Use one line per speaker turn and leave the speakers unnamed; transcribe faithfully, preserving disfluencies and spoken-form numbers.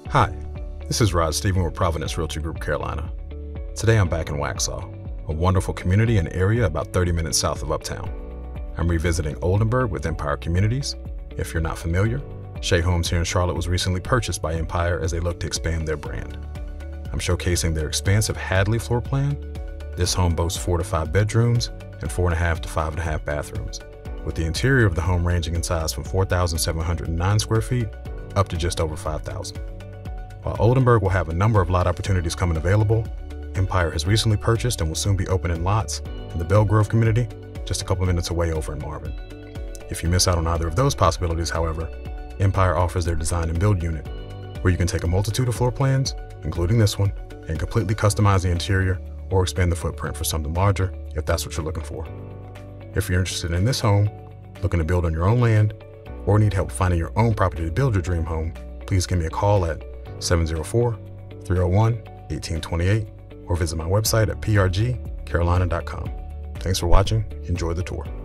Hi, this is Rod Stephen with Providence Realty Group Carolina. Today I'm back in Waxhaw, a wonderful community and area about thirty minutes south of Uptown. I'm revisiting Oldenburg with Empire Communities. If you're not familiar, Shea Homes here in Charlotte was recently purchased by Empire as they look to expand their brand. I'm showcasing their expansive Hadley floor plan. This home boasts four to five bedrooms and four and a half to five and a half bathrooms, with the interior of the home ranging in size from four thousand seven hundred nine square feet up to just over five thousand. While Oldenburg will have a number of lot opportunities coming available, Empire has recently purchased and will soon be opening lots in the Belle Grove community, just a couple minutes away over in Marvin. If you miss out on either of those possibilities, however, Empire offers their design and build unit, where you can take a multitude of floor plans, including this one, and completely customize the interior or expand the footprint for something larger if that's what you're looking for. If you're interested in this home, looking to build on your own land, or need help finding your own property to build your dream home, please give me a call at seven zero four, three zero one, one eight two eight or visit my website at p r g carolina dot com. Thanks for watching. Enjoy the tour.